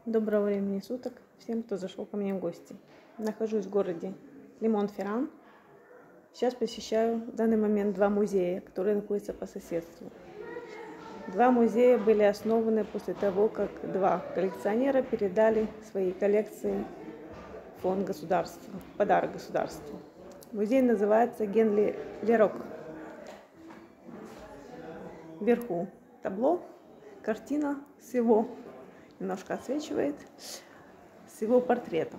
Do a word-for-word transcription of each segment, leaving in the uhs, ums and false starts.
Доброго времени суток всем, кто зашел ко мне в гости. Нахожусь в городе Климон-Ферран. Сейчас посещаю в данный момент два музея, которые находятся по соседству. Два музея были основаны после того, как два коллекционера передали свои коллекции в фонд государства, в подарок государству. Музей называется Генри Лерок. Вверху табло, картина с его, немножко отсвечивает, с его портретом.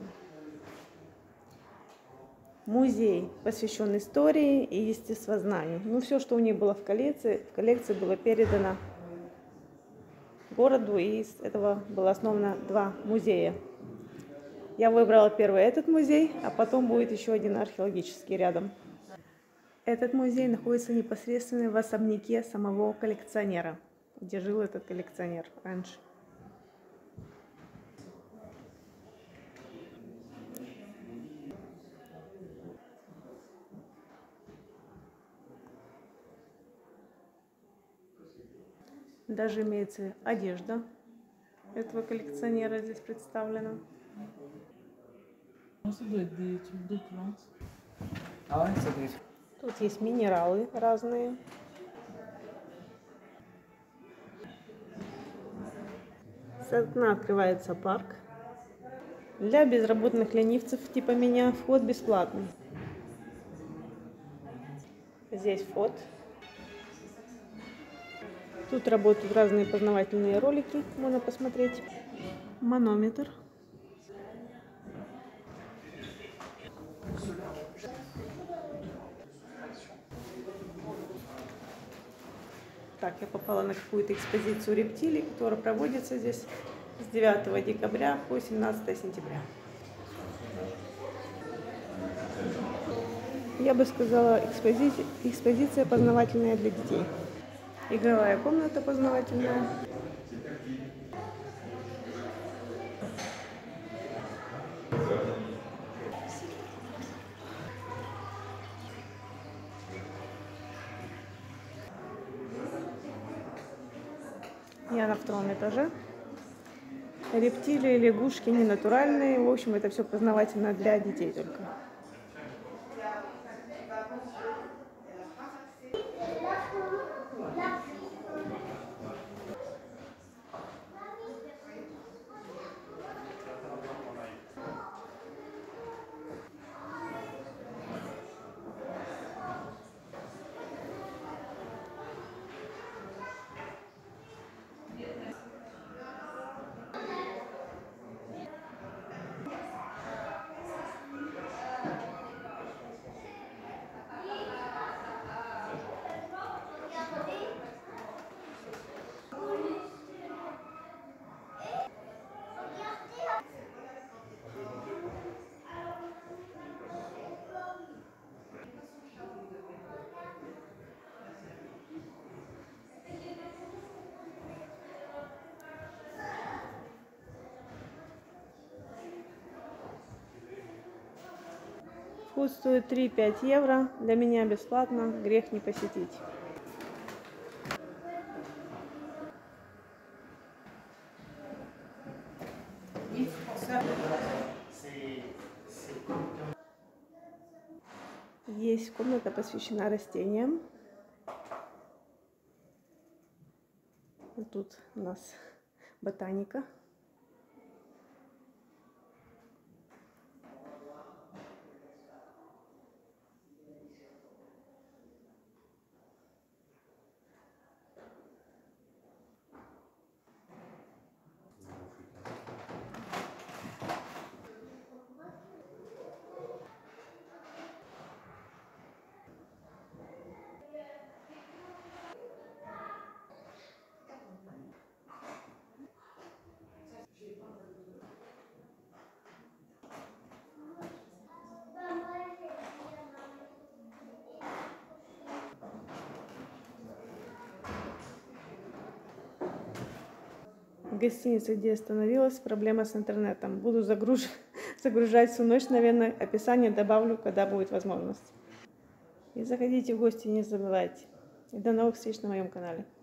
Музей посвящен истории и естествознанию. Ну, все, что у них было в коллекции, в коллекции было передано городу, и из этого было основано два музея. Я выбрала первый этот музей, а потом будет еще один археологический рядом. Этот музей находится непосредственно в особняке самого коллекционера, где жил этот коллекционер раньше. Даже имеется одежда этого коллекционера здесь представлена. Тут есть минералы разные. С окна открывается парк. Для безработных ленивцев типа меня вход бесплатный. Здесь вход. Тут работают разные познавательные ролики, можно посмотреть. Манометр. Так, я попала на какую-то экспозицию рептилий, которая проводится здесь с девятого декабря по семнадцатое сентября. Я бы сказала, экспозиция, экспозиция познавательная для детей. Игровая комната познавательная. Я на втором этаже. Рептилии, лягушки не натуральные. В общем, это все познавательно для детей только. Вход стоит три-пять евро. Для меня бесплатно, грех не посетить. Есть комната, посвящена растениям. Вот тут у нас ботаника. В гостинице, где остановилась, проблема с интернетом. Буду загруж... загружать всю ночь, наверное, описание добавлю, когда будет возможность. И заходите в гости, не забывайте. И до новых встреч на моем канале.